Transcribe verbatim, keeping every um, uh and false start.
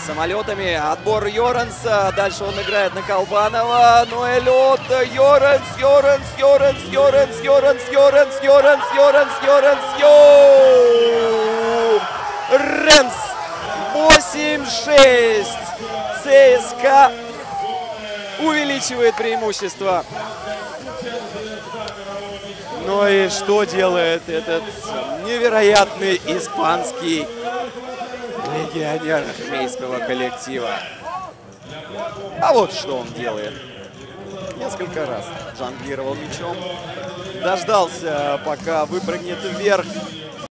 самолетами. Отбор Йоранса. Дальше он играет на Колбанова. Ну и лед. Йоранс, Йоранс, Йоранс, Йоранс, Йоранс, Йоранс, Йоранс, Йоранс, Йоранс, Йоранс. восемь шесть. ЦСКА увеличивает преимущество. Ну и что делает этот невероятный испанский легионер армейского коллектива? А вот что он делает. Несколько раз жонглировал мячом. Дождался, пока выпрыгнет вверх